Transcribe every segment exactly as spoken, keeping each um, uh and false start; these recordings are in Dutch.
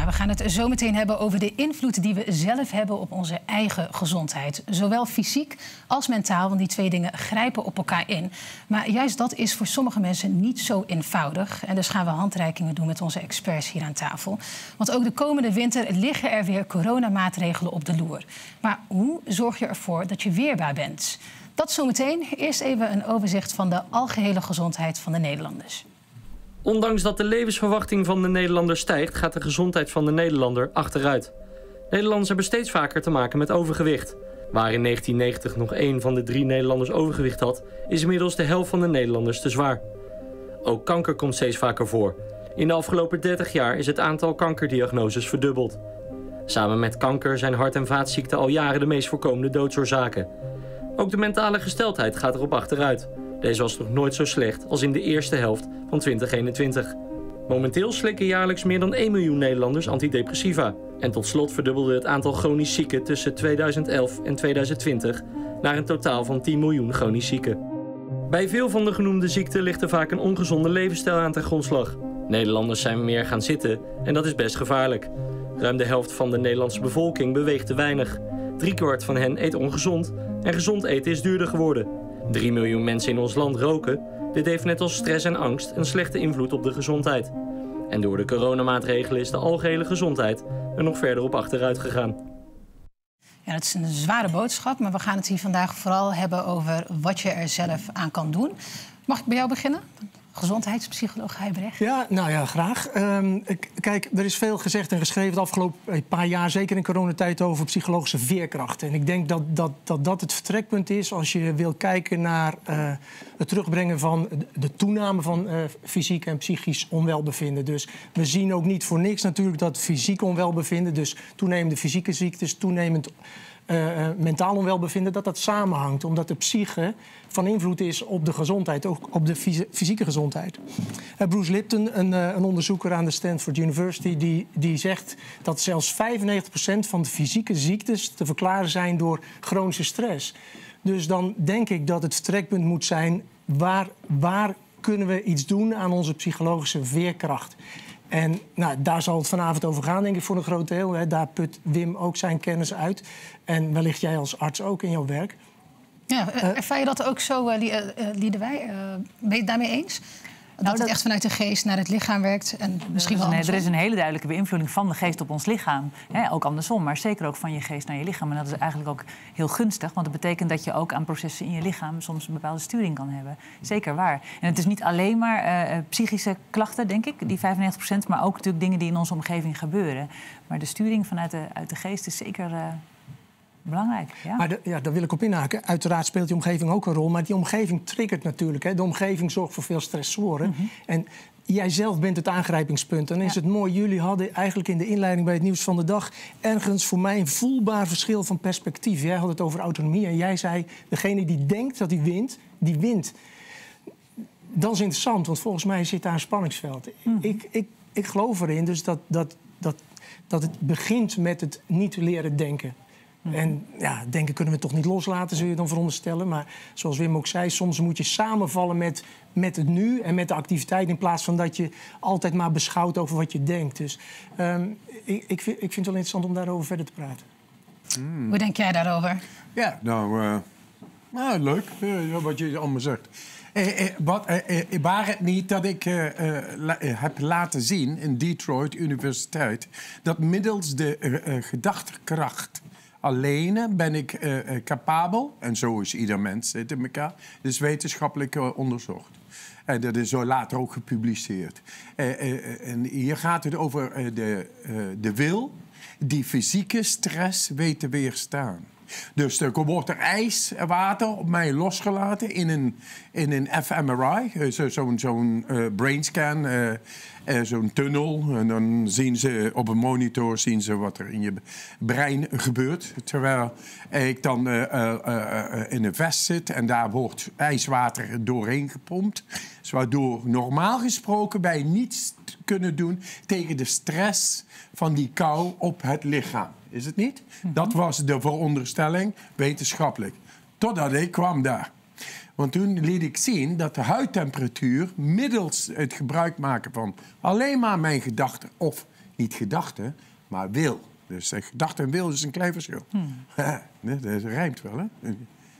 we gaan het zo meteen hebben over de invloed die we zelf hebben op onze eigen gezondheid. Zowel fysiek als mentaal, want die twee dingen grijpen op elkaar in. Maar juist dat is voor sommige mensen niet zo eenvoudig. En dus gaan we handreikingen doen met onze experts hier aan tafel. Want ook de komende winter liggen er weer coronamaatregelen op de loer. Maar hoe zorg je ervoor dat je weerbaar bent? Dat zometeen. Eerst even een overzicht van de algehele gezondheid van de Nederlanders. Ondanks dat de levensverwachting van de Nederlander stijgt, gaat de gezondheid van de Nederlander achteruit. Nederlanders hebben steeds vaker te maken met overgewicht. Waar in negentien negentig nog één van de drie Nederlanders overgewicht had, is inmiddels de helft van de Nederlanders te zwaar. Ook kanker komt steeds vaker voor. In de afgelopen dertig jaar is het aantal kankerdiagnoses verdubbeld. Samen met kanker zijn hart- en vaatziekten al jaren de meest voorkomende doodsoorzaken. Ook de mentale gesteldheid gaat erop achteruit. Deze was nog nooit zo slecht als in de eerste helft van twintig eenentwintig. Momenteel slikken jaarlijks meer dan één miljoen Nederlanders antidepressiva. En tot slot verdubbelde het aantal chronisch zieken tussen tweeduizend elf en tweeduizend twintig... naar een totaal van tien miljoen chronisch zieken. Bij veel van de genoemde ziekten ligt er vaak een ongezonde levensstijl aan ten grondslag. Nederlanders zijn meer gaan zitten en dat is best gevaarlijk. Ruim de helft van de Nederlandse bevolking beweegt te weinig. Driekwart van hen eet ongezond en gezond eten is duurder geworden. Drie miljoen mensen in ons land roken. Dit heeft net als stress en angst een slechte invloed op de gezondheid. En door de coronamaatregelen is de algehele gezondheid er nog verder op achteruit gegaan. Ja, dat is een zware boodschap, maar we gaan het hier vandaag vooral hebben over wat je er zelf aan kan doen. Mag ik bij jou beginnen? Gezondheidspsycholoog Huybrecht. Ja, nou ja, graag. Um, kijk, er is veel gezegd en geschreven de afgelopen paar jaar, zeker in coronatijd, over psychologische veerkracht. En ik denk dat dat, dat, dat het vertrekpunt is als je wil kijken naar uh, het terugbrengen van de toename van uh, fysiek en psychisch onwelbevinden. Dus we zien ook niet voor niks natuurlijk dat fysiek onwelbevinden, dus toenemende fysieke ziektes, toenemend Uh, mentaal onwelbevinden, dat dat samenhangt. Omdat de psyche van invloed is op de gezondheid, ook op de fysieke gezondheid. Uh, Bruce Lipton, een, uh, een onderzoeker aan de Stanford University, die, die zegt dat zelfs vijfennegentig procent van de fysieke ziektes te verklaren zijn door chronische stress. Dus dan denk ik dat het vertrekpunt moet zijn, waar, waar kunnen we iets doen aan onze psychologische veerkracht? En nou, daar zal het vanavond over gaan, denk ik, voor een groot deel. Hè. Daar put Wim ook zijn kennis uit. En wellicht jij als arts ook in jouw werk. Ja, ervaar je dat ook zo, uh, Liedewij? Uh, ben je het daarmee eens? Dat nou, het dat... echt vanuit de geest naar het lichaam werkt en misschien wel andersom? Er is een hele duidelijke beïnvloeding van de geest op ons lichaam. Hè, ook andersom, maar zeker ook van je geest naar je lichaam. En dat is eigenlijk ook heel gunstig, want dat betekent dat je ook aan processen in je lichaam soms een bepaalde sturing kan hebben. Zeker waar. En het is niet alleen maar uh, psychische klachten, denk ik, die vijfennegentig procent, maar ook natuurlijk dingen die in onze omgeving gebeuren. Maar de sturing vanuit de, uit de geest is zeker Uh, belangrijk, ja. Maar de, ja, daar wil ik op inhaken. Uiteraard speelt die omgeving ook een rol. Maar die omgeving triggert natuurlijk. Hè. De omgeving zorgt voor veel stressoren. Mm-hmm. En jij zelf bent het aangrijpingspunt. En dan is ja. het mooi. Jullie hadden eigenlijk in de inleiding bij het nieuws van de dag ergens voor mij een voelbaar verschil van perspectief. Jij had het over autonomie en jij zei, degene die denkt dat hij wint, die wint. Dat is interessant, want volgens mij zit daar een spanningsveld. Mm. Ik, ik, ik geloof erin dus dat, dat, dat, dat het begint met het niet leren denken. En ja, denken kunnen we toch niet loslaten, zul je dan veronderstellen. Maar zoals Wim ook zei, soms moet je samenvallen met, met het nu en met de activiteit, in plaats van dat je altijd maar beschouwt over wat je denkt. Dus um, ik, ik, vind, ik vind het wel interessant om daarover verder te praten. Mm. Hoe denk jij daarover? Ja, nou, uh, nou leuk uh, wat je allemaal zegt. Eh, eh, wat, eh, eh, waar het niet dat ik uh, uh, la, uh, heb laten zien in Detroit Universiteit, dat middels de uh, uh, gedachtekracht alleen ben ik uh, uh, capabel, en zo is ieder mens zit in elkaar, dat is wetenschappelijk uh, onderzocht. En dat is zo later ook gepubliceerd. Uh, uh, en hier gaat het over uh, de, uh, de wil die fysieke stress weet te weerstaan. Dus er wordt er ijswater op mij losgelaten in een, in een F M R I, zo, zo'n zo'n uh, brainscan, uh, uh, zo'n tunnel. En dan zien ze op een monitor zien ze wat er in je brein gebeurt. Terwijl ik dan uh, uh, uh, in een vest zit en daar wordt ijswater doorheen gepompt. Dus waardoor normaal gesproken wij niets kunnen doen tegen de stress van die kou op het lichaam. Is het niet? Mm-hmm. Dat was de veronderstelling, wetenschappelijk. Totdat ik kwam daar. Want toen liet ik zien dat de huidtemperatuur middels het gebruik maken van alleen maar mijn gedachten of Niet gedachte, maar wil. Dus uh, gedachte en wil is een klein verschil. Hmm. dat, dat rijmt wel, hè?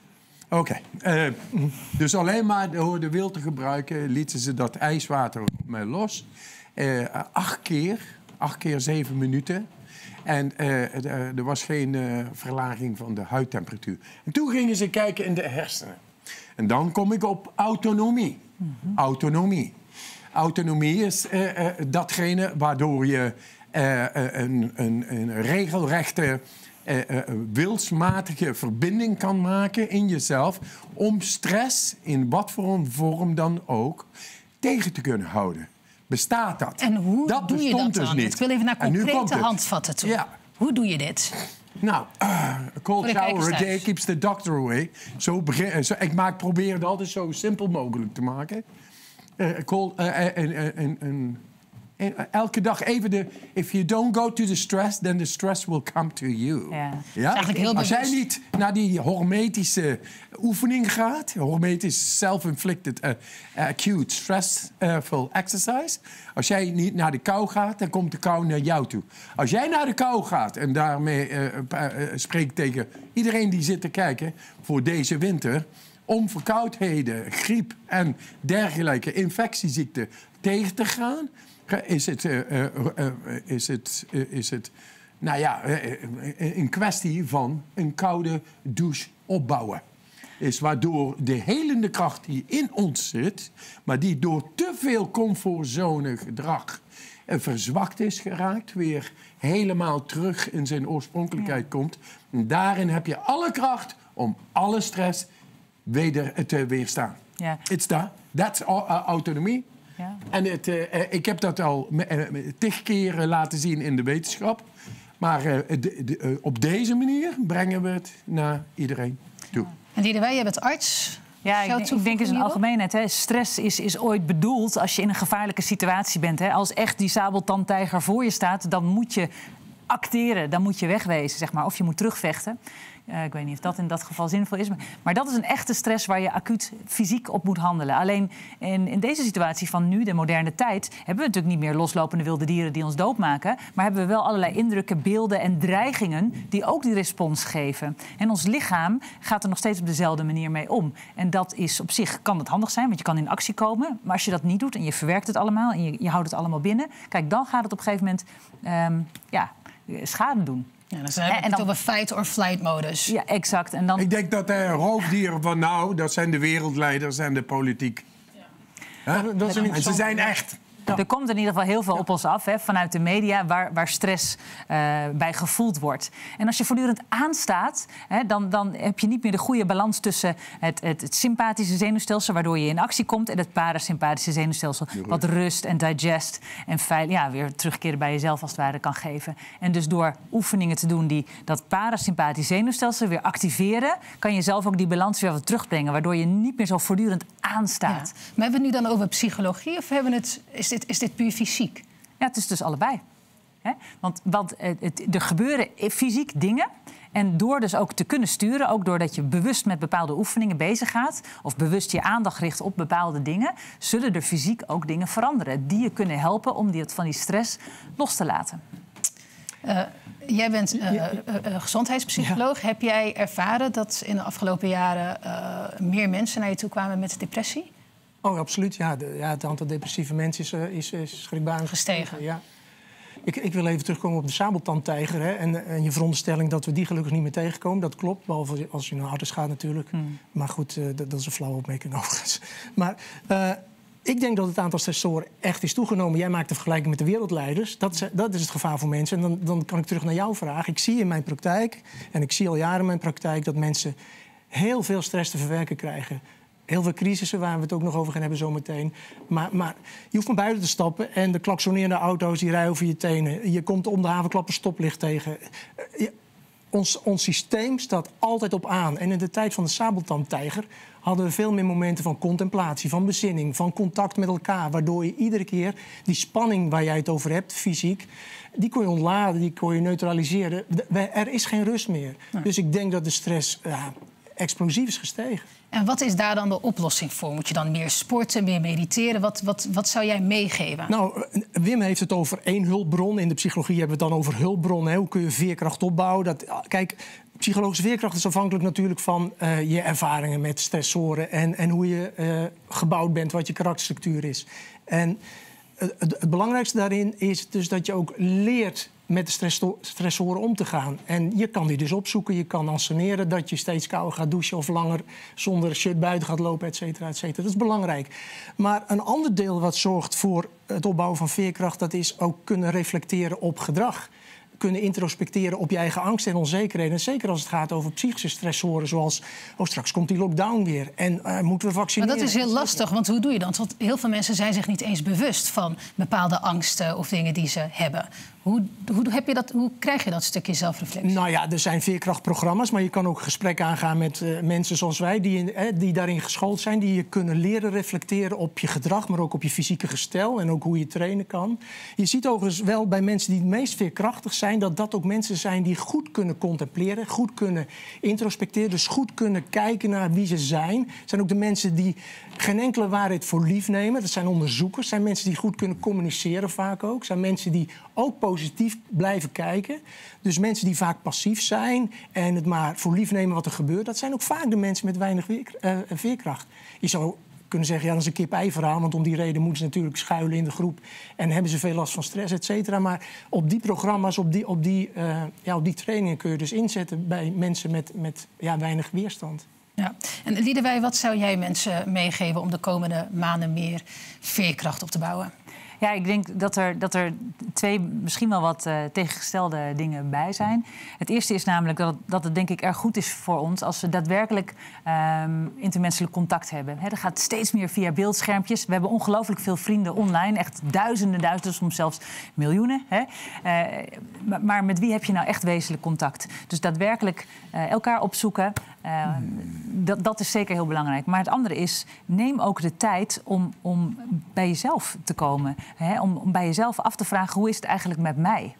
Oké. Okay. Uh, dus alleen maar door de wil te gebruiken... lieten ze dat ijswater op mij los. Uh, acht keer. Acht keer zeven minuten. En uh, er was geen uh, verlaging van de huidtemperatuur. En toen gingen ze kijken in de hersenen. En dan kom ik op autonomie. Mm-hmm. Autonomie. Autonomie is uh, uh, datgene waardoor je uh, een, een, een regelrechte, uh, uh, wilsmatige verbinding kan maken in jezelf... om stress, in wat voor een vorm dan ook, tegen te kunnen houden. Bestaat dat? En hoe dat doe je dat dus dan? niet. Ik wil even naar concrete handvatten toe. Ja. Hoe doe je dit? Nou, uh, a cold shower a day keeps the doctor away. Zo begin, zo, ik maak, probeer het altijd zo simpel mogelijk te maken. Uh, cold, uh, uh, uh, uh, uh, uh, uh, elke dag even de... If you don't go to the stress, then the stress will come to you. Ja. Ja? Eigenlijk heel Als bewust. jij niet naar die hormetische oefening gaat... hormetisch self-inflicted uh, acute stressful exercise... als jij niet naar de kou gaat, dan komt de kou naar jou toe. Als jij naar de kou gaat en daarmee uh, uh, uh, spreekt tegen iedereen die zit te kijken... voor deze winter... om verkoudheden, griep en dergelijke infectieziekten tegen te gaan... is het, uh, uh, uh, is het, uh, is het nou ja, uh, een kwestie van een koude douche opbouwen. Is waardoor de helende kracht die in ons zit... maar die door te veel comfortzone gedrag uh, verzwakt is geraakt... weer helemaal terug in zijn oorspronkelijkheid ja. komt. En daarin heb je alle kracht om alle stress weder te weerstaan. Ja. It's that. That's autonomie. Ja. En het, uh, ik heb dat al uh, tig keren laten zien in de wetenschap. Maar uh, de, de, uh, op deze manier brengen we het naar iedereen toe. Ja. En Diederwij, je bent arts. Ja, ik, ik denk in zijn algemeenheid. Hè, stress is, is ooit bedoeld als je in een gevaarlijke situatie bent. Hè. Als echt die sabeltandtijger voor je staat, dan moet je acteren. Dan moet je wegwezen, zeg maar. Of je moet terugvechten. Uh, ik weet niet of dat in dat geval zinvol is. Maar, maar dat is een echte stress waar je acuut fysiek op moet handelen. Alleen in, in deze situatie van nu, de moderne tijd... hebben we natuurlijk niet meer loslopende wilde dieren die ons doodmaken. Maar hebben we wel allerlei indrukken, beelden en dreigingen... die ook die respons geven. En ons lichaam gaat er nog steeds op dezelfde manier mee om. En dat is op zich, kan het handig zijn, want je kan in actie komen. Maar als je dat niet doet en je verwerkt het allemaal... en je, je houdt het allemaal binnen... kijk, dan gaat het op een gegeven moment um, ja, schade doen. Ja, dan hebben we het over fight-or-flight-modus. Ja, exact. En dan... Ik denk dat de roofdieren van nou, dat zijn de wereldleiders en de politiek. Ja. Huh? Dat dat en ze zijn echt. Ja. Er komt in ieder geval heel veel ja. op ons af, hè, vanuit de media, waar, waar stress uh, bij gevoeld wordt. En als je voortdurend aanstaat, hè, dan, dan heb je niet meer de goede balans tussen het, het, het sympathische zenuwstelsel, waardoor je in actie komt, en het parasympathische zenuwstelsel, wat rust en digest en veil, ja, weer terugkeren bij jezelf als het ware kan geven. En dus door oefeningen te doen die dat parasympathische zenuwstelsel weer activeren, kan je zelf ook die balans weer wat terugbrengen, waardoor je niet meer zo voortdurend aanstaat. Ja. Maar hebben we het nu dan over psychologie of hebben we het, is dit Is dit puur fysiek? Ja, het is dus allebei. He? Want, want het, er gebeuren fysiek dingen. En door dus ook te kunnen sturen, ook doordat je bewust met bepaalde oefeningen bezig gaat... of bewust je aandacht richt op bepaalde dingen... zullen er fysiek ook dingen veranderen die je kunnen helpen om die, van die stress los te laten. Uh, jij bent uh, uh, uh, gezondheidspsycholoog. Ja. Heb jij ervaren dat in de afgelopen jaren uh, meer mensen naar je toe kwamen met depressie? Oh, absoluut. Ja, de, ja, het aantal depressieve mensen is, uh, is, is schrikbarend gestegen. Ja. Ik, ik wil even terugkomen op de sabeltandtijger. Hè, en, en je veronderstelling dat we die gelukkig niet meer tegenkomen. Dat klopt, behalve als je naar arts gaat natuurlijk. Hmm. Maar goed, uh, dat, dat is een flauwe opmerking overigens. Maar uh, ik denk dat het aantal stressoren echt is toegenomen. Jij maakt de vergelijking met de wereldleiders. Dat is, dat is het gevaar voor mensen. En dan, dan kan ik terug naar jouw vraag. Ik zie in mijn praktijk, en ik zie al jaren in mijn praktijk... dat mensen heel veel stress te verwerken krijgen... Heel veel crisissen waar we het ook nog over gaan hebben zometeen. Maar, maar je hoeft maar buiten te stappen en de klaksonerende auto's die rijden over je tenen. Je komt om de havenklap een stoplicht tegen. Je, ons, ons systeem staat altijd op aan. En in de tijd van de sabeltandtijger hadden we veel meer momenten van contemplatie, van bezinning, van contact met elkaar. Waardoor je iedere keer die spanning waar jij het over hebt, fysiek, die kon je ontladen, die kon je neutraliseren. Er is geen rust meer. Nee. Dus ik denk dat de stress... Ja, explosief is gestegen. En wat is daar dan de oplossing voor? Moet je dan meer sporten, meer mediteren? Wat, wat, wat zou jij meegeven? Nou, Wim heeft het over één hulpbron. In de psychologie hebben we het dan over hulpbronnen. Hoe kun je veerkracht opbouwen? Dat, kijk, psychologische veerkracht is afhankelijk natuurlijk van uh, je ervaringen met stressoren... en, en hoe je uh, gebouwd bent, wat je karakterstructuur is. En uh, het, het belangrijkste daarin is dus dat je ook leert met de stress, stressoren om te gaan. En je kan die dus opzoeken, je kan anseneren dat je steeds kouder gaat douchen of langer zonder shirt buiten gaat lopen, et cetera, et cetera. Dat is belangrijk. Maar een ander deel wat zorgt voor het opbouwen van veerkracht, dat is ook kunnen reflecteren op gedrag. Kunnen introspecteren op je eigen angst en onzekerheden. En zeker als het gaat over psychische stressoren, zoals oh, straks komt die lockdown weer en uh, moeten we vaccineren. Maar dat is heel lastig, want hoe doe je dat? Want heel veel mensen zijn zich niet eens bewust van bepaalde angsten of dingen die ze hebben. Hoe, hoe, heb je dat, hoe krijg je dat stukje zelfreflectie? Nou ja, er zijn veerkrachtprogramma's, maar je kan ook gesprekken aangaan met uh, mensen zoals wij, die, eh, die daarin geschoold zijn, die je kunnen leren reflecteren op je gedrag, maar ook op je fysieke gestel en ook hoe je trainen kan. Je ziet overigens wel bij mensen die het meest veerkrachtig zijn, dat dat ook mensen zijn die goed kunnen contempleren, goed kunnen introspecteren, dus goed kunnen kijken naar wie ze zijn. Het zijn ook de mensen die geen enkele waarheid voor lief nemen. Dat zijn onderzoekers, zijn mensen die goed kunnen communiceren vaak ook. zijn mensen die ook positief blijven kijken. Dus mensen die vaak passief zijn en het maar voor lief nemen wat er gebeurt, dat zijn ook vaak de mensen met weinig veerkracht. Je zou kunnen zeggen, ja, dat is een kip-ei-verhaal, want om die reden moeten ze natuurlijk schuilen in de groep en hebben ze veel last van stress, et cetera. Maar op die programma's, op die, op die, uh, ja, op die trainingen kun je dus inzetten bij mensen met, met ja, weinig weerstand. Ja. En Liedewij, wat zou jij mensen meegeven om de komende maanden meer veerkracht op te bouwen? Ja, ik denk dat er, dat er twee misschien wel wat uh, tegengestelde dingen bij zijn. Het eerste is namelijk dat het, dat het denk ik erg goed is voor ons als we daadwerkelijk um, intermenselijk contact hebben. He, dat gaat steeds meer via beeldschermpjes. We hebben ongelooflijk veel vrienden online. Echt duizenden, duizenden, soms zelfs miljoenen. Hè? Uh, maar, maar met wie heb je nou echt wezenlijk contact? Dus daadwerkelijk uh, elkaar opzoeken. Uh, dat, dat is zeker heel belangrijk. Maar het andere is, neem ook de tijd om, om bij jezelf te komen. Hè? Om, om bij jezelf af te vragen, hoe is het eigenlijk met mij?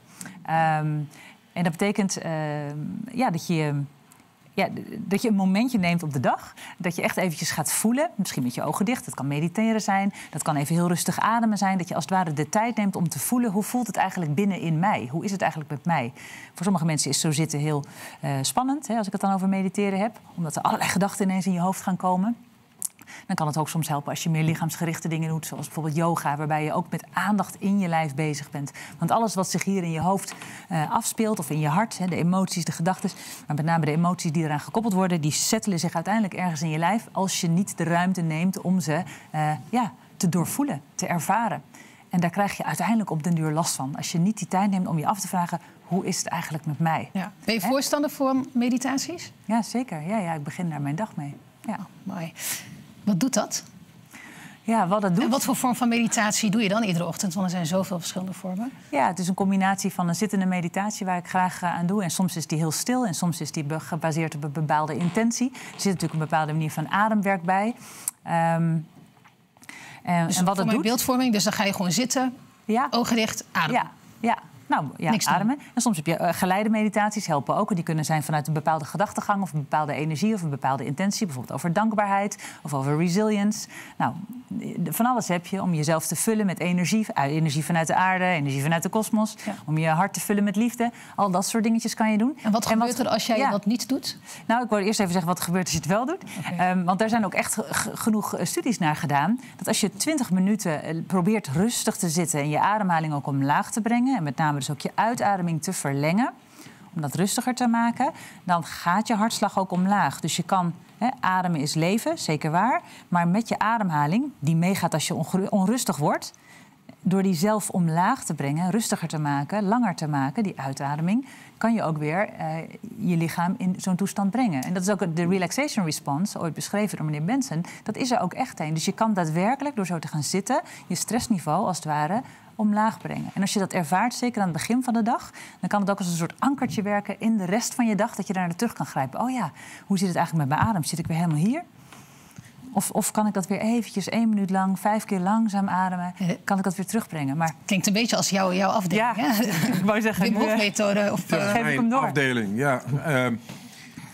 Um, en dat betekent uh, ja, dat je... Ja, dat je een momentje neemt op de dag. Dat je echt eventjes gaat voelen. Misschien met je ogen dicht. Dat kan mediteren zijn. Dat kan even heel rustig ademen zijn. Dat je als het ware de tijd neemt om te voelen. Hoe voelt het eigenlijk binnen in mij? Hoe is het eigenlijk met mij? Voor sommige mensen is zo zitten heel uh, spannend. Hè, als ik het dan over mediteren heb. Omdat er allerlei gedachten ineens in je hoofd gaan komen. Dan kan het ook soms helpen als je meer lichaamsgerichte dingen doet. Zoals bijvoorbeeld yoga, waarbij je ook met aandacht in je lijf bezig bent. Want alles wat zich hier in je hoofd uh, afspeelt, of in je hart, hè, de emoties, de gedachten, maar met name de emoties die eraan gekoppeld worden, die settelen zich uiteindelijk ergens in je lijf als je niet de ruimte neemt om ze uh, ja, te doorvoelen, te ervaren. En daar krijg je uiteindelijk op den duur last van. Als je niet die tijd neemt om je af te vragen, hoe is het eigenlijk met mij? Ja. Ben je voorstander voor meditaties? Ja, zeker. Ja, ja, ik begin daar mijn dag mee. Ja. Oh, mooi. Wat doet dat? Ja, wat dat doet. En wat voor vorm van meditatie doe je dan iedere ochtend? Want er zijn zoveel verschillende vormen. Ja, het is een combinatie van een zittende meditatie waar ik graag aan doe. En soms is die heel stil en soms is die gebaseerd op een bepaalde intentie. Er zit natuurlijk een bepaalde manier van ademwerk bij. Um, en, dus en wat het doet. Beeldvorming, dus dan ga je gewoon zitten, ja. ogen dicht, ademen. Ja, ja. Nou, ja, Niks ademen. doen. En soms heb je uh, geleide meditaties, helpen ook. Die kunnen zijn vanuit een bepaalde gedachtegang of een bepaalde energie of een bepaalde intentie. Bijvoorbeeld over dankbaarheid of over resilience. Nou, van alles heb je om jezelf te vullen met energie. Uh, energie vanuit de aarde, energie vanuit de kosmos. Ja. Om je hart te vullen met liefde. Al dat soort dingetjes kan je doen. En wat gebeurt en wat, er als jij ja. dat niet doet? Nou, ik wil eerst even zeggen wat er gebeurt als je het wel doet. Okay. Um, want daar zijn ook echt g- genoeg studies naar gedaan. Dat als je twintig minuten probeert rustig te zitten en je ademhaling ook omlaag te brengen. En met name dus ook je uitademing te verlengen, om dat rustiger te maken, dan gaat je hartslag ook omlaag. Dus je kan, hè, ademen is leven, zeker waar, maar met je ademhaling, die meegaat als je onrustig wordt, door die zelf omlaag te brengen, rustiger te maken, langer te maken, die uitademing, kan je ook weer uh, je lichaam in zo'n toestand brengen. En dat is ook de relaxation response, ooit beschreven door meneer Benson. Dat is er ook echt een. Dus je kan daadwerkelijk, door zo te gaan zitten, je stressniveau als het ware omlaag brengen. En als je dat ervaart, zeker aan het begin van de dag, dan kan het ook als een soort ankertje werken in de rest van je dag, dat je daar naar terug kan grijpen. Oh ja, hoe zit het eigenlijk met mijn adem? Zit ik weer helemaal hier? Of, of kan ik dat weer eventjes één minuut lang, vijf keer langzaam ademen? Kan ik dat weer terugbrengen? Maar klinkt een beetje als jou, jouw afdeling. Ja, ik wou zeggen. Wim Hof methode. Of, uh, geef ik hem door. Afdeling, ja. Uh,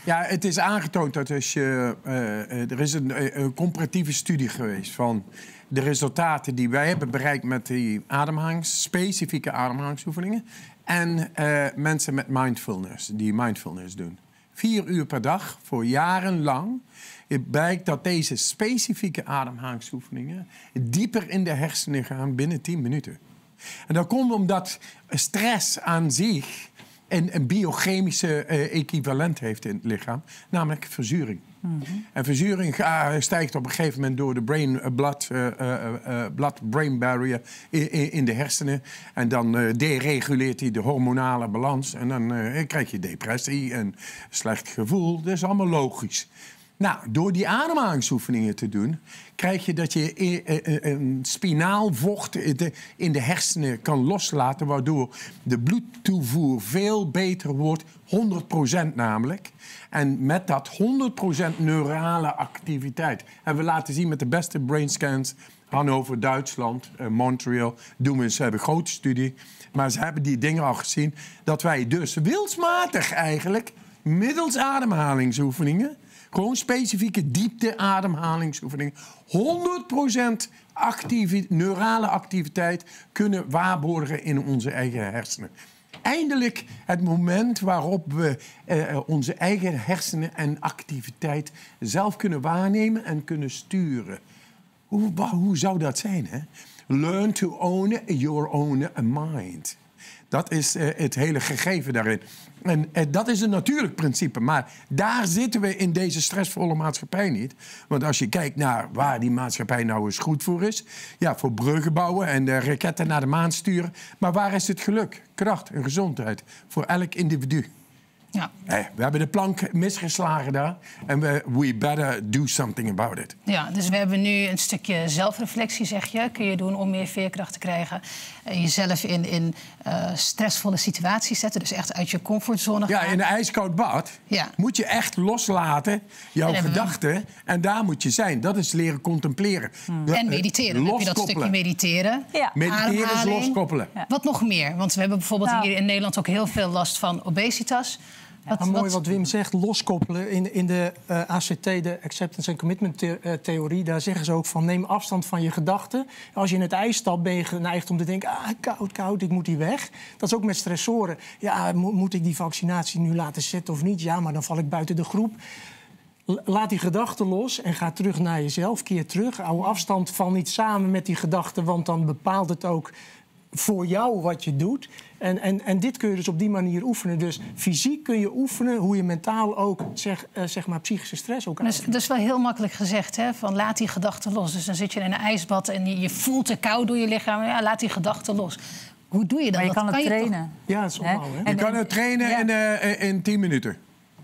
Ja, het is aangetoond dat als je... Uh, er is een, een comparatieve studie geweest van de resultaten die wij hebben bereikt met die ademhalings, specifieke ademhalingsoefeningen. En uh, mensen met mindfulness, die mindfulness doen. Vier uur per dag, voor jarenlang. Het blijkt dat deze specifieke ademhalingsoefeningen dieper in de hersenen gaan binnen tien minuten. En dat komt omdat stress aan zich een, een biochemische uh, equivalent heeft in het lichaam, namelijk verzuring. Mm-hmm. En verzuring uh, stijgt op een gegeven moment door de brain, uh, blood, uh, uh, uh, blood-brain barrier in, in de hersenen. En dan uh, dereguleert hij de hormonale balans. En dan uh, krijg je depressie en slecht gevoel. Dat is allemaal logisch. Nou, door die ademhalingsoefeningen te doen, krijg je dat je een spinaal vocht in de hersenen kan loslaten, waardoor de bloedtoevoer veel beter wordt, honderd procent namelijk. En met dat honderd procent neurale activiteit hebben we laten zien met de beste brainscans, Hannover, Duitsland, Montreal, doen we, ze hebben een grote studie, maar ze hebben die dingen al gezien, dat wij dus wilsmatig eigenlijk, middels ademhalingsoefeningen, gewoon specifieke diepte-ademhalingsoefeningen, honderd procent activi- neurale activiteit kunnen waarborgen in onze eigen hersenen. Eindelijk het moment waarop we uh, onze eigen hersenen en activiteit zelf kunnen waarnemen en kunnen sturen. Hoe, hoe zou dat zijn, hè? Learn to own your own mind. Dat is uh, het hele gegeven daarin. En uh, dat is een natuurlijk principe. Maar daar zitten we in deze stressvolle maatschappij niet. Want als je kijkt naar waar die maatschappij nou eens goed voor is. Ja, voor bruggen bouwen en de raketten naar de maan sturen. Maar waar is het geluk, kracht en gezondheid voor elk individu? Ja. Hey, we hebben de plank misgeslagen daar. En we we better do something about it. Ja, dus we hebben nu een stukje zelfreflectie, zeg je. Kun je doen om meer veerkracht te krijgen. Uh, jezelf in, in uh, stressvolle situaties zetten. Dus echt uit je comfortzone gaan. Ja, in een ijskoud bad ja. moet je echt loslaten, jouw gedachten. We... En daar moet je zijn. Dat is leren contempleren. Hmm. En mediteren. Dan heb je dat stukje mediteren. Ja. Mediteren is loskoppelen. Ja. Wat nog meer? Want we hebben bijvoorbeeld nou. hier in Nederland ook heel veel last van obesitas. Wat, ja, mooi wat... wat Wim zegt, loskoppelen. In, in de uh, A C T, de Acceptance and Commitment the, uh, Theorie... daar zeggen ze ook van neem afstand van je gedachten. Als je in het ijs stapt, ben je geneigd om te denken... ah, koud, koud, ik moet hier weg. Dat is ook met stressoren. Ja, mo- moet ik die vaccinatie nu laten zetten of niet? Ja, maar dan val ik buiten de groep. Laat die gedachten los en ga terug naar jezelf. Keer terug, hou afstand, val niet samen met die gedachten... want dan bepaalt het ook voor jou wat je doet... En, en, en dit kun je dus op die manier oefenen. Dus fysiek kun je oefenen hoe je mentaal ook zeg, uh, zeg maar psychische stress ook aanvoelt. Dat is wel heel makkelijk gezegd, hè? Van laat die gedachten los. Dus dan zit je in een ijsbad en je, je voelt de kou door je lichaam. Ja, laat die gedachten los. Hoe doe je dat? Maar je dat kan het kan trainen. Je toch... Ja, het is normaal, hè? Je en, kan het trainen ja. in, uh, in tien minuten.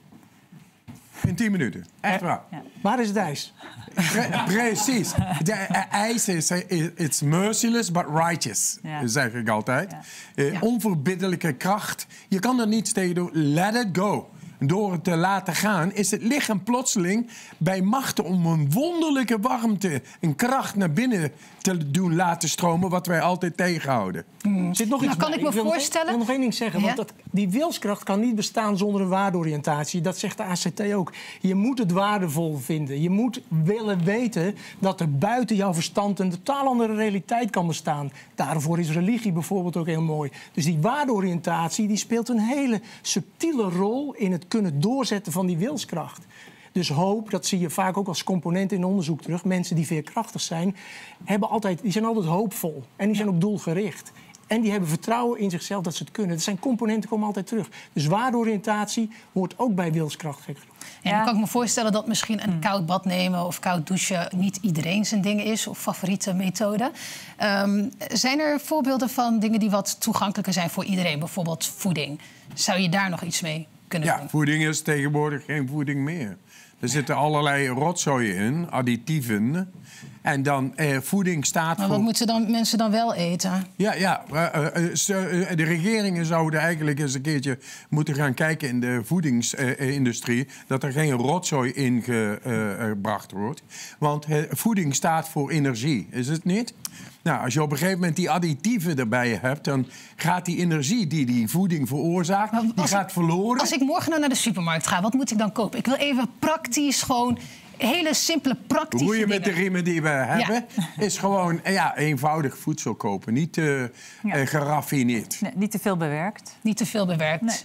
In tien minuten. Echt waar. Ja. Waar is het ijs? Pre- precies. De uh, ijs is it's merciless but righteous, ja. zeg ik altijd. Ja. Uh, ja. Onverbiddelijke kracht. Je kan er niets tegen doen. Let it go. Door het te laten gaan is het lichaam plotseling bij machten om een wonderlijke warmte en kracht naar binnen te doen laten stromen, wat wij altijd tegenhouden. Mm. Zit nog iets nou, kan ik me ik voorstellen? Nog, ik wil nog één ding zeggen, ja? want dat, die wilskracht kan niet bestaan zonder een waardeoriëntatie. Dat zegt de A C T ook. Je moet het waardevol vinden. Je moet willen weten dat er buiten jouw verstand een totaal andere realiteit kan bestaan. Daarvoor is religie bijvoorbeeld ook heel mooi. Dus die waardeoriëntatie die speelt een hele subtiele rol in het kunnen doorzetten van die wilskracht. Dus hoop, dat zie je vaak ook als component in onderzoek terug. Mensen die veerkrachtig zijn, hebben altijd, die zijn altijd hoopvol. En die zijn ook doelgericht. En die hebben vertrouwen in zichzelf dat ze het kunnen. Dat zijn componenten, komen altijd terug. Dus waardeoriëntatie hoort ook bij wilskracht. Ja, dan kan ik me voorstellen dat misschien een koud bad nemen of koud douchen niet iedereen zijn ding is of favoriete methode. Um, zijn er voorbeelden van dingen die wat toegankelijker zijn voor iedereen? Bijvoorbeeld voeding. Zou je daar nog iets mee kunnen ja, doen? Voeding is tegenwoordig geen voeding meer. Er zitten allerlei rotzooi in, additieven. En dan eh, voeding staat maar voor... wat moeten dan, mensen dan wel eten? Ja, ja uh, uh, uh, de regeringen zouden eigenlijk eens een keertje moeten gaan kijken in de voedingsindustrie... Uh, dat er geen rotzooi in gebracht uh, wordt. Want uh, voeding staat voor energie, is het niet? Nou, als je op een gegeven moment die additieven erbij hebt, dan gaat die energie die die voeding veroorzaakt, die als gaat ik, verloren. Als ik morgen nou naar de supermarkt ga, wat moet ik dan kopen? Ik wil even praktisch gewoon hele simpele praktische Hoe je dingen. met de riemen die we hebben, ja. is gewoon ja, eenvoudig voedsel kopen. Niet te ja. uh, geraffineerd. Nee, niet te veel bewerkt. Niet te veel bewerkt. Nee.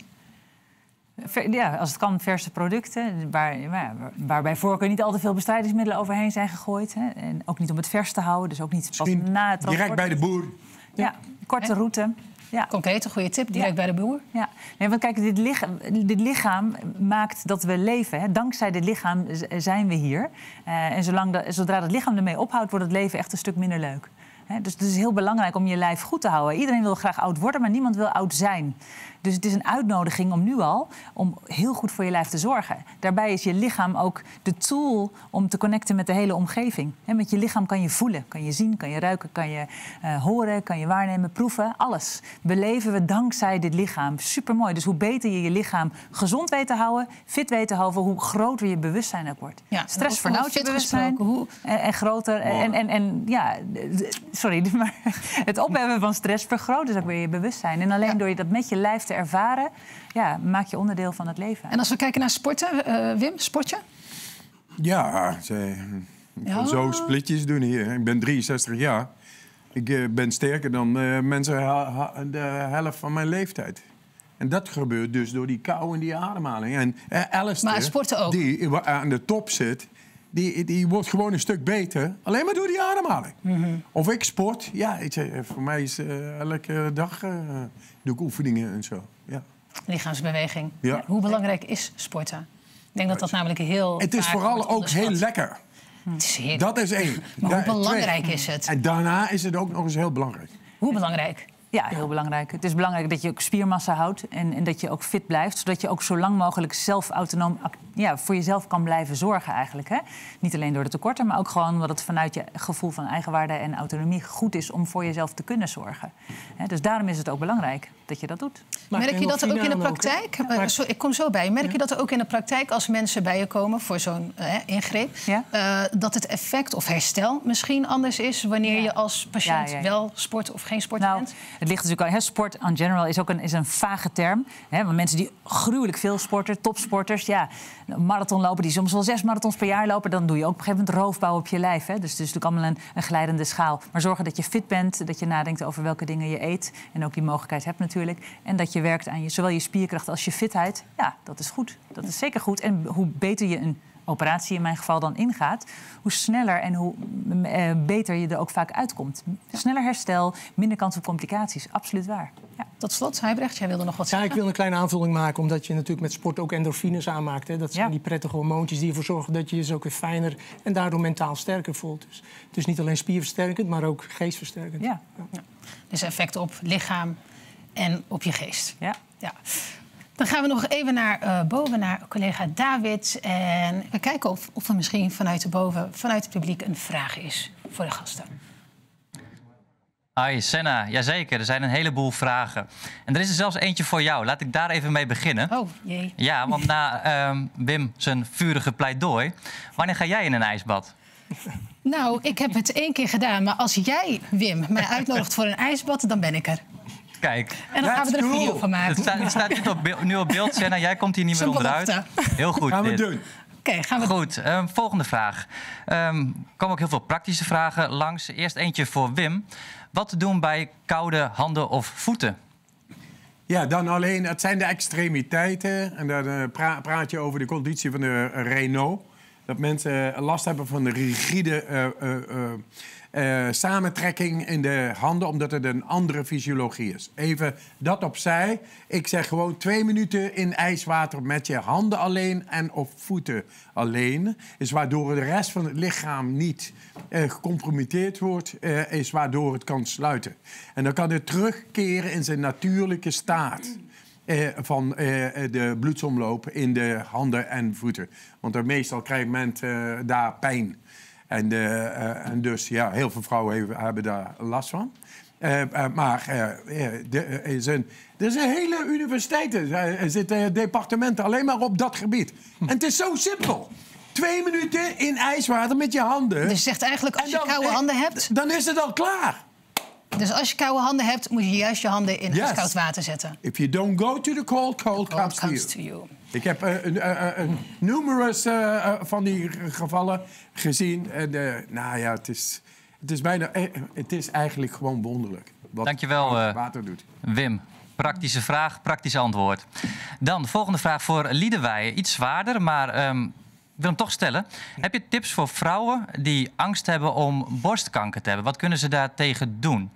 Ja, als het kan, verse producten, waar, waar bij voorkeur niet al te veel bestrijdingsmiddelen overheen zijn gegooid. Hè. En ook niet om het vers te houden, dus ook niet pas Misschien na het transport. direct bij de boer. Ja, ja korte route. Ja. Concreet, een goede tip, direct ja. bij de boer. Ja. Nee, want kijk, dit lichaam, dit lichaam maakt dat we leven. Hè. Dankzij dit lichaam zijn we hier. Uh, en zolang de, zodra het lichaam ermee ophoudt, wordt het leven echt een stuk minder leuk. He, dus het is heel belangrijk om je lijf goed te houden. Iedereen wil graag oud worden, maar niemand wil oud zijn. Dus het is een uitnodiging om nu al om heel goed voor je lijf te zorgen. Daarbij is je lichaam ook de tool om te connecten met de hele omgeving. He, met je lichaam kan je voelen, kan je zien, kan je ruiken, kan je uh, horen, kan je waarnemen, proeven. Alles beleven we dankzij dit lichaam. Supermooi. Dus hoe beter je je lichaam gezond weet te houden, fit weet te houden, hoe groter je bewustzijn ook wordt. Ja, stress vernauwt je bewustzijn hoe... en, en groter. En, en, en ja... Sorry, maar het opheffen van stress vergroot dus ook weer je bewustzijn. En alleen ja. door je dat met je lijf te ervaren, ja, maak je onderdeel van het leven. En als we kijken naar sporten, uh, Wim, sport je? Ja, ze, ik kan ja. zo splitjes doen hier. Ik ben drieënzestig jaar. Ik uh, ben sterker dan uh, mensen ha, ha, de helft van mijn leeftijd. En dat gebeurt dus door die kou en die ademhaling. En uh, Alistair, maar sporten ook. Die aan de top zit, Die, die wordt gewoon een stuk beter. Alleen maar door die ademhaling. Mm-hmm. Of ik sport. Ja, ik zeg, voor mij is uh, elke dag uh, doe ik oefeningen en zo. Ja. Lichaamsbeweging. Ja. Hoe belangrijk is sporten? Ik denk dat dat namelijk heel... Het is vooral ook heel lekker. Het is heel... Dat is één. Maar hoe belangrijk Twee. is het? En daarna is het ook nog eens heel belangrijk. Hoe belangrijk? Ja, heel belangrijk. Het is belangrijk dat je ook spiermassa houdt en, en dat je ook fit blijft. Zodat je ook zo lang mogelijk zelf autonoom ja, voor jezelf kan blijven zorgen eigenlijk. Hè? Niet alleen door de tekorten, maar ook gewoon omdat het vanuit je gevoel van eigenwaarde en autonomie goed is om voor jezelf te kunnen zorgen. Hè? Dus daarom is het ook belangrijk dat je dat doet. Maar merk je dat ook in de praktijk? Ook, maar... Ik kom zo bij je. Merk je dat ook in de praktijk als mensen bij je komen voor zo'n uh, ingreep? Ja? Uh, dat het effect of herstel misschien anders is wanneer ja. je als patiënt ja, ja, ja. wel sport of geen sport nou, bent? Het ligt natuurlijk al. Hè, sport in general is ook een, is een vage term. Hè, want mensen die gruwelijk veel sporten, topsporters, ja, marathon lopen, die soms wel zes marathons per jaar lopen, dan doe je ook op een gegeven moment roofbouw op je lijf. Hè. Dus het is natuurlijk allemaal een, een glijdende schaal. Maar zorgen dat je fit bent, dat je nadenkt over welke dingen je eet en ook die mogelijkheid hebt natuurlijk. En dat je werkt aan je, zowel je spierkracht als je fitheid. Ja, dat is goed. Dat is zeker goed. En hoe beter je een operatie in mijn geval dan ingaat, hoe sneller en hoe uh, beter je er ook vaak uitkomt. Sneller herstel, minder kans op complicaties. Absoluut waar. Ja. Tot slot, Huybrecht, jij wilde nog wat zeggen? Ja, ik wil een kleine aanvulling maken, omdat je natuurlijk met sport ook endorfines aanmaakt. Hè. Dat zijn ja. die prettige hormoontjes die ervoor zorgen dat je je ook weer fijner en daardoor mentaal sterker voelt. Dus het is niet alleen spierversterkend, maar ook geestversterkend. Ja. Ja. Dus effect op lichaam en op je geest. Ja. Ja. Dan gaan we nog even naar uh, boven, naar collega David. En we kijken of, of er misschien vanuit de boven, vanuit het publiek een vraag is voor de gasten. Hi, Senna. Jazeker, er zijn een heleboel vragen. En er is er zelfs eentje voor jou. Laat ik daar even mee beginnen. Oh, jee. Ja, want na uh, Wim zijn vurige pleidooi, wanneer ga jij in een ijsbad? Nou, ik heb het één keer gedaan. Maar als jij, Wim, mij uitnodigt voor een ijsbad, dan ben ik er. Kijk. En dan gaan we er een video van maken. Het staat, het staat nu, op beeld, nu op beeld, Senna. Jij komt hier niet meer onderuit. Heel goed. Gaan we dit. doen. Oké, okay, gaan we Goed, um, volgende vraag. Er um, komen ook heel veel praktische vragen langs. Eerst eentje voor Wim. Wat te doen bij koude handen of voeten? Ja, dan alleen, het zijn de extremiteiten. En dan uh, pra praat je over de conditie van de uh, Raynaud. Dat mensen last hebben van de rigide uh, uh, uh, uh, samentrekking in de handen, omdat het een andere fysiologie is. Even dat opzij. Ik zeg gewoon twee minuten in ijswater met je handen alleen en of voeten alleen. Is waardoor de rest van het lichaam niet uh, gecompromitteerd wordt, uh, is waardoor het kan sluiten. En dan kan het terugkeren in zijn natuurlijke staat. Uh, van uh, de bloedsomloop in de handen en voeten. Want er meestal krijgt men uh, daar pijn. En, uh, uh, en dus, ja, heel veel vrouwen hebben, hebben daar last van. Uh, uh, maar uh, de, er, is een, er is een hele universiteit, er zitten departementen alleen maar op dat gebied. En het is zo simpel. twee minuten in ijswater met je handen. Dus je zegt eigenlijk, als En je dan- koude eh, handen hebt... Dan is het al klaar. Dus als je koude handen hebt, moet je juist je handen in Yes. koud water zetten. If you don't go to the cold, cold, Cold comes, to comes you. to you. Ik heb uh, uh, uh, uh, numerous uh, uh, van die gevallen gezien. En, uh, nou ja, het is, het is bijna... Uh, het is eigenlijk gewoon wonderlijk. Wat Dankjewel, koud uh, water doet. Wim. Praktische vraag, praktisch antwoord. Dan de volgende vraag voor Liedewij. Iets zwaarder, maar um, ik wil hem toch stellen. Heb je tips voor vrouwen die angst hebben om borstkanker te hebben? Wat kunnen ze daartegen doen?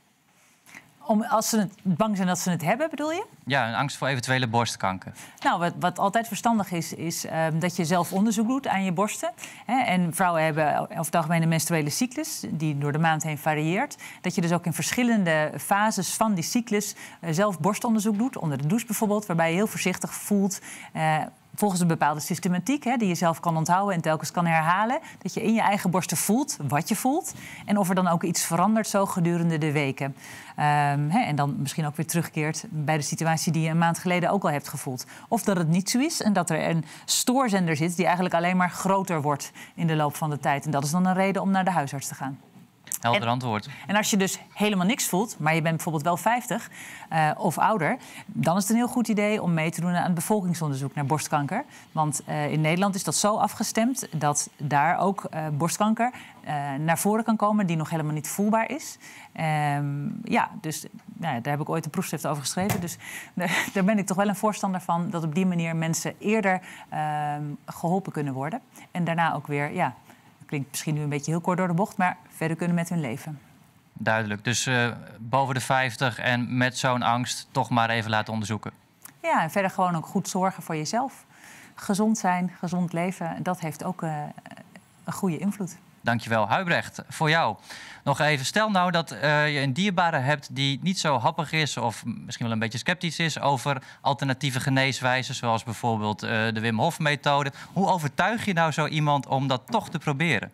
Om, als ze het, bang zijn dat ze het hebben, bedoel je? Ja, een angst voor eventuele borstkanker. Nou, wat, wat altijd verstandig is, is um, dat je zelf onderzoek doet aan je borsten. Hè? En vrouwen hebben over het algemeen een menstruele cyclus die door de maand heen varieert. Dat je dus ook in verschillende fases van die cyclus uh, zelf borstonderzoek doet. Onder de douche bijvoorbeeld, waarbij je heel voorzichtig voelt... Uh, volgens een bepaalde systematiek, hè, die je zelf kan onthouden en telkens kan herhalen. Dat je in je eigen borsten voelt wat je voelt. En of er dan ook iets verandert zo gedurende de weken. Um, hè, en dan misschien ook weer terugkeert bij de situatie die je een maand geleden ook al hebt gevoeld. Of dat het niet zo is en dat er een stoorzender zit die eigenlijk alleen maar groter wordt in de loop van de tijd. En dat is dan een reden om naar de huisarts te gaan. Helder En- antwoord. En als je dus helemaal niks voelt, maar je bent bijvoorbeeld wel vijftig uh, of ouder... dan is het een heel goed idee om mee te doen aan het bevolkingsonderzoek naar borstkanker. Want uh, in Nederland is dat zo afgestemd dat daar ook uh, borstkanker uh, naar voren kan komen... die nog helemaal niet voelbaar is. Um, ja, dus nou ja, daar heb ik ooit een proefschrift over geschreven. Dus daar ben ik toch wel een voorstander van... dat op die manier mensen eerder uh, geholpen kunnen worden. En daarna ook weer... ja. Klinkt misschien nu een beetje heel kort door de bocht, maar verder kunnen met hun leven. Duidelijk. Dus uh, boven de vijftig en met zo'n angst toch maar even laten onderzoeken. Ja, en verder gewoon ook goed zorgen voor jezelf. Gezond zijn, gezond leven, dat heeft ook uh, een goede invloed. Dankjewel. Huibrecht, voor jou nog even. Stel nou dat uh, je een dierbare hebt die niet zo happig is... of misschien wel een beetje sceptisch is over alternatieve geneeswijzen... zoals bijvoorbeeld uh, de Wim Hof-methode. Hoe overtuig je nou zo iemand om dat toch te proberen?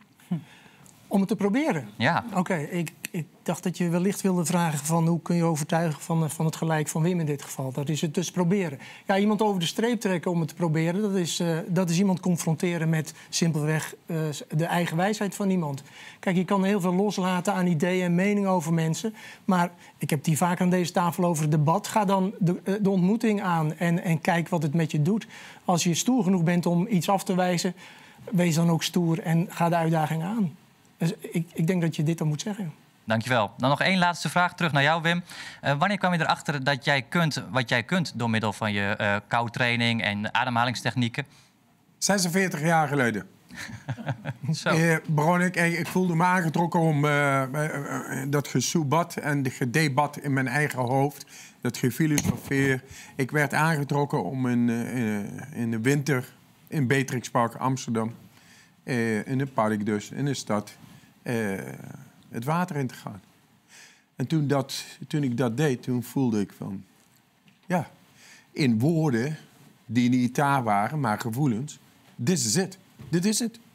Om het te proberen? Ja. Oké, okay, ik, ik dacht dat je wellicht wilde vragen van hoe kun je overtuigen van, van het gelijk van Wim in dit geval. Dat is het dus proberen. Ja, iemand over de streep trekken om het te proberen, dat is, uh, dat is iemand confronteren met simpelweg uh, de eigen wijsheid van iemand. Kijk, je kan heel veel loslaten aan ideeën en meningen over mensen. Maar ik heb die vaak aan deze tafel over het debat. Ga dan de, de ontmoeting aan en, en kijk wat het met je doet. Als je stoer genoeg bent om iets af te wijzen, wees dan ook stoer en ga de uitdaging aan. Dus ik, ik denk dat je dit dan moet zeggen. Dankjewel. Dan nog één laatste vraag terug naar jou, Wim. Uh, wanneer kwam je erachter dat jij kunt wat jij kunt... door middel van je uh, koudtraining en ademhalingstechnieken? zesenveertig jaar geleden. Zo. Eh, begon ik, eh, ik voelde me aangetrokken om uh, uh, uh, dat gesoebat en de gedebat in mijn eigen hoofd. Dat gefilosofeer. Ik werd aangetrokken om in, uh, in de winter in Beatrixpark Amsterdam... Uh, in een park dus, in de stad, uh, het water in te gaan. En toen, dat, toen ik dat deed, toen voelde ik van... ja, in woorden die niet daar waren, maar gevoelens... this is it. Dit is het.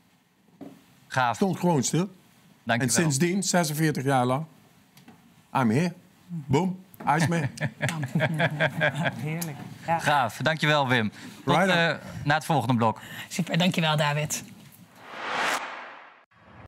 Gaaf. Stond gewoon stil. Dank en je wel. sindsdien, zesenveertig jaar lang... I'm here. Boom. Iceman. Heerlijk. Ja. Gaaf. Dankjewel, Wim. Tot Right uh, na het volgende blok. Super, dankjewel David.